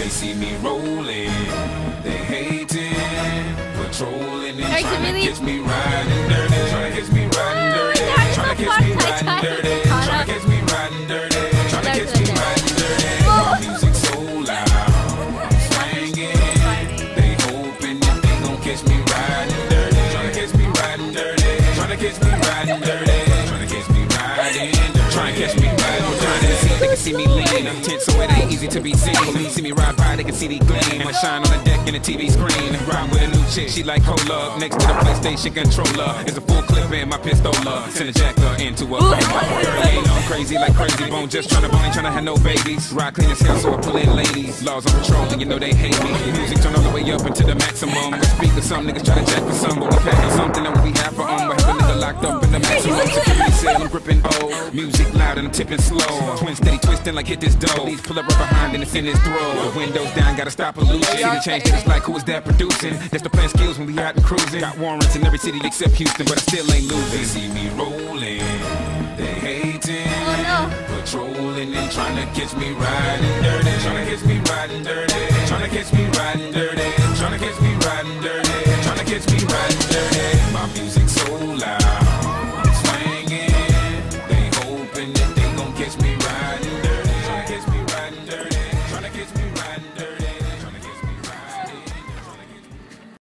They see me rolling, they hating, patrolling and trying to catch me riding dirty, trying to catch me riding dirty, trying to catch me riding dirty, trying to catch me riding dirty, trying to catch me riding dirty. My music so loud, I'm swinging. They hoping that they gon' catch me riding dirty, trying to catch me riding dirty, trying to catch me riding dirty, trying to catch me riding dirty, trying to catch me riding dirty. They can see me lean, I'm tense, so it ain't easy to be seen. When you see me ride by, they can see the gleam. I shine on the deck in the TV screen. Ride with a new chick, she like cola. Next to the PlayStation controller is a full clip in my pistola. Send a jacker into a coma. Girl, ain't no crazy like Crazy Bone. Just tryna bone, ain't tryna have no babies. Ride clean as hell, so I pull in ladies. Laws on patrol, and you know they hate me. Music turn all the way up into the maximum. I speak to some niggas try to jack for some, but we packing something that we have for We have a nigga locked up in the maximum. Security said I'm gripping old. Music loud and I'm tipping slow. Twin steady twisting like hit this dough. Please pull up right behind and it's in his throat. The windows down, gotta stop pollution. See the change that it's like, who is that producing? That's the plan skills when we out and cruising. Got warrants in every city except Houston, but I still ain't losing. They see me rolling, they hating, patrolling and trying to catch me riding dirty, trying to catch me riding dirty, trying to catch me riding dirty, trying to catch me riding dirty, trying to catch me riding